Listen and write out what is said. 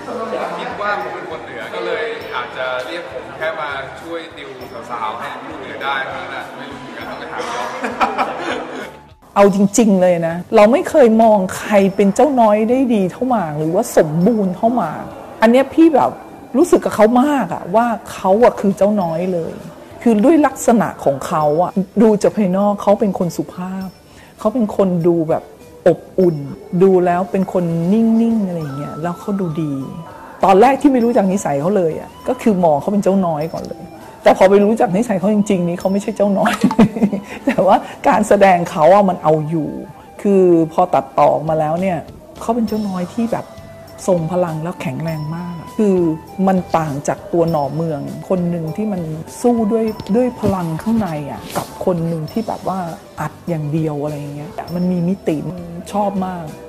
คิดว่าผมเป็นคนเหนือก็เลยอาจจะเรียกผมแค่มาช่วยติวสาวๆให้พูดเหนือได้เท่านั้นแหละไม่รู้เหมือนกันต้องไปถามย้อนเอาจริงๆเลยนะเราไม่เคยมองใครเป็นเจ้าน้อยได้ดีเท่าหมากหรือว่าสมบูรณ์เท่าหมากอันนี้พี่แบบรู้สึกกับเขามากอะว่าเขาอะคือเจ้าน้อยเลยคือด้วยลักษณะของเขาอะดูจากภายนอกเขาเป็นคนสุภาพเขาเป็นคนดูแบบอบอุ่นดูแล้วเป็นคนนิ่งๆอะไรเงี้ยแล้วเขาดูดีตอนแรกที่ไม่รู้จักนิสัยเขาเลยอะก็คือมองเขาเป็นเจ้าน้อยก่อนเลยแต่พอไปรู้จักนิสัยเขาจริงๆนี้เขาไม่ใช่เจ้าน้อย แต่ว่าการแสดงเขาอะมันเอาอยู่คือพอตัดต่อมาแล้วเนี่ยเขาเป็นเจ้าน้อยที่แบบทรงพลังแล้วแข็งแรงมากคือมันต่างจากตัวหน่อเมืองคนหนึ่งที่มันสู้ด้วยพลังข้างในอะกับคนหนึ่งที่แบบว่าอัดอย่างเดียวอะไรอย่างเงี้ยมันมีมิติชอบมาก